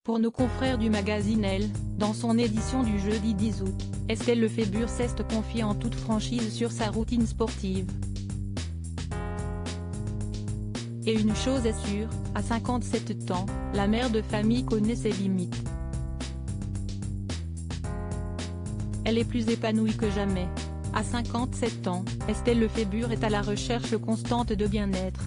Pour nos confrères du magazine Elle, dans son édition du jeudi 10 août, Estelle Lefébure s'est confiée en toute franchise sur sa routine sportive. Et une chose est sûre, à 57 ans, la mère de famille connaît ses limites. Elle est plus épanouie que jamais. À 57 ans, Estelle Lefébure est à la recherche constante de bien-être.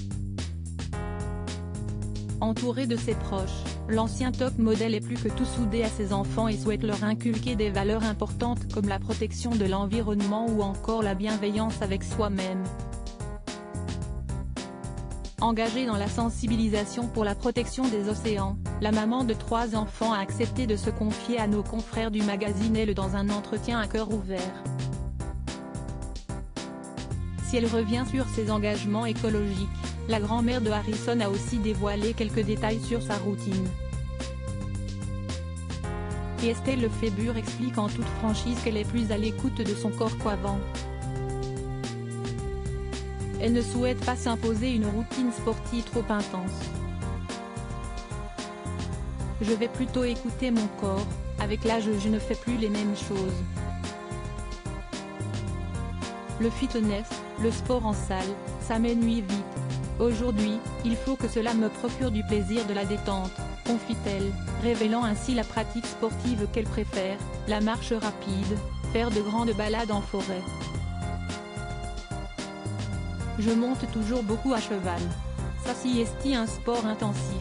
Entourée de ses proches, l'ancien top modèle est plus que tout soudé à ses enfants et souhaite leur inculquer des valeurs importantes comme la protection de l'environnement ou encore la bienveillance avec soi-même. Engagée dans la sensibilisation pour la protection des océans, la maman de 3 enfants a accepté de se confier à nos confrères du magazine Elle dans un entretien à cœur ouvert. Si elle revient sur ses engagements écologiques, la grand-mère de Harrison a aussi dévoilé quelques détails sur sa routine. Et Estelle Lefébure explique en toute franchise qu'elle est plus à l'écoute de son corps qu'avant. Elle ne souhaite pas s'imposer une routine sportive trop intense. Je vais plutôt écouter mon corps, avec l'âge je ne fais plus les mêmes choses. Le fitness, le sport en salle, ça m'ennuie vite. Aujourd'hui, il faut que cela me procure du plaisir, de la détente, confie-t-elle, révélant ainsi la pratique sportive qu'elle préfère, la marche rapide, faire de grandes balades en forêt. Je monte toujours beaucoup à cheval. Ça si est un sport intensif.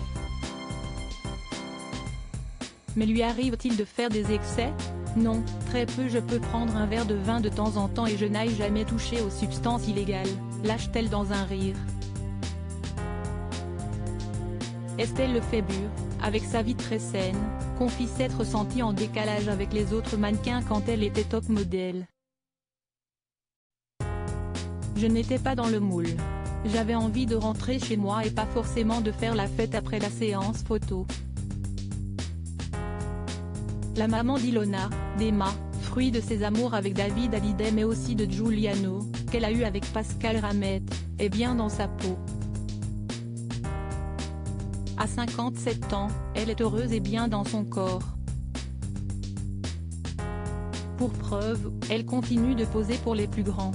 Mais lui arrive-t-il de faire des excès? Non, très peu. Je peux prendre un verre de vin de temps en temps et je n'aille jamais toucher aux substances illégales, lâche-t-elle dans un rire. Estelle Lefébure, avec sa vie très saine, confie s'être sentie en décalage avec les autres mannequins quand elle était top modèle. Je n'étais pas dans le moule. J'avais envie de rentrer chez moi et pas forcément de faire la fête après la séance photo. La maman d'Ilona, d'Emma, fruit de ses amours avec David Hallyday mais aussi de Giuliano, qu'elle a eu avec Pascal Ramette, est bien dans sa peau. À 57 ans, elle est heureuse et bien dans son corps. Pour preuve, elle continue de poser pour les plus grands.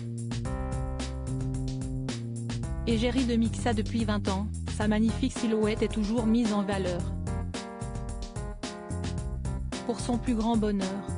Égérie de Mixa depuis 20 ans, sa magnifique silhouette est toujours mise en valeur. Pour son plus grand bonheur,